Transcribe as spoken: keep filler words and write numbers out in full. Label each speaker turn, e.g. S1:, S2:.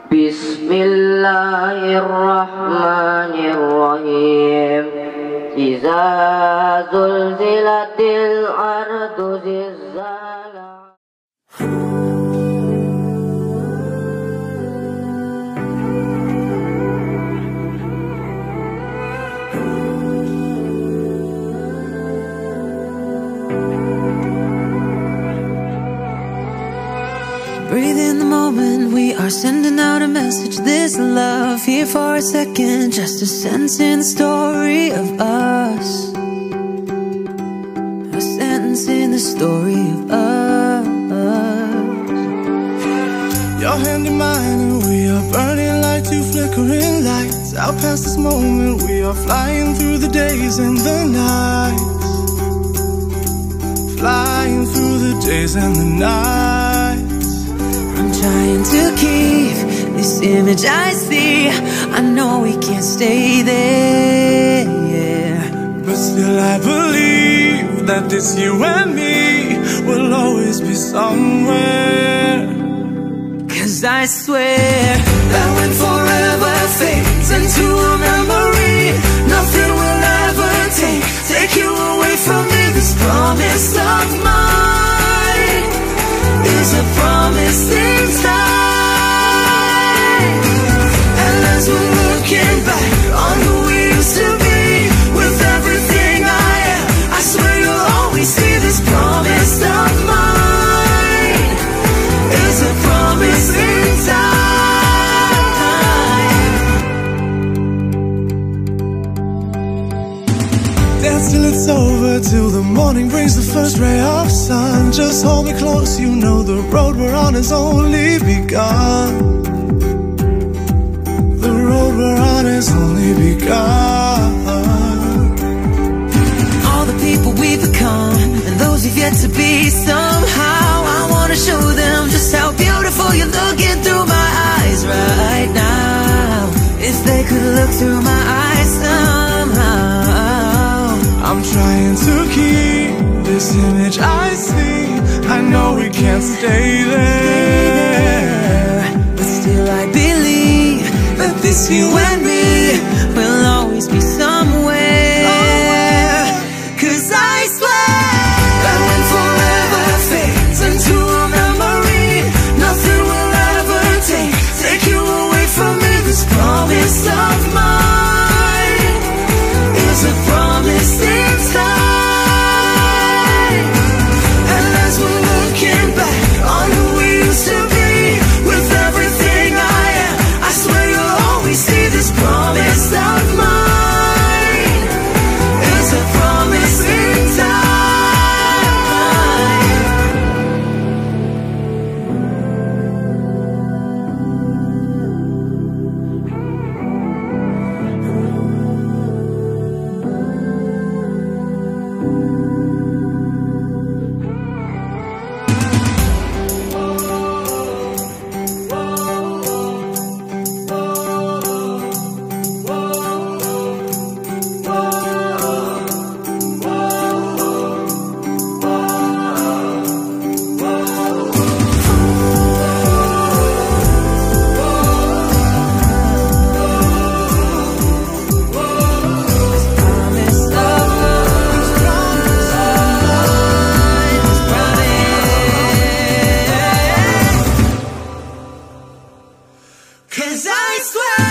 S1: Bismillahirrahmanirrahim. Iza zulzilatil ardu zilzalaha.
S2: Breathe in the moment, we are sending out a message. This love here for a second, just a sentence in the story of us. A sentence in the story of us.
S3: Your hand in mine and we are burning like two flickering lights. Out past this moment, we are flying through the days and the nights. Flying through the days and the nights.
S2: I'm trying to keep this image I see. I know we can't stay there,
S3: but still I believe that this you and me will always be somewhere.
S2: Cause I swear that when forever fades into a memory, nothing will ever take, take you away from me. This promise of mine is a promise in time. And as we're looking back on who we used to be, with everything I am, I swear you'll always see this promise of mine is a promise in time.
S3: Dance till it's over, till the morning brings the first ray of sun. Just hold me close, you know the road we're on has only begun. The road we're on has only begun.
S2: All the people we've become, and those we've yet to be, somehow I wanna show them just how beautiful you're looking through my eyes right now. If they could look through my eyes somehow.
S3: I'm trying to keep this image I see. I know we can't stay there,
S2: but still I believe that this you and me will always be somewhere. Cause I swear that when forever fades into a memory, nothing will ever take, take you away from me. This promise of mine is a promise in time. And as we're looking back on who we used to be, with everything I am, I swear you'll always see this promise of mine is a promise in time. Cause I swear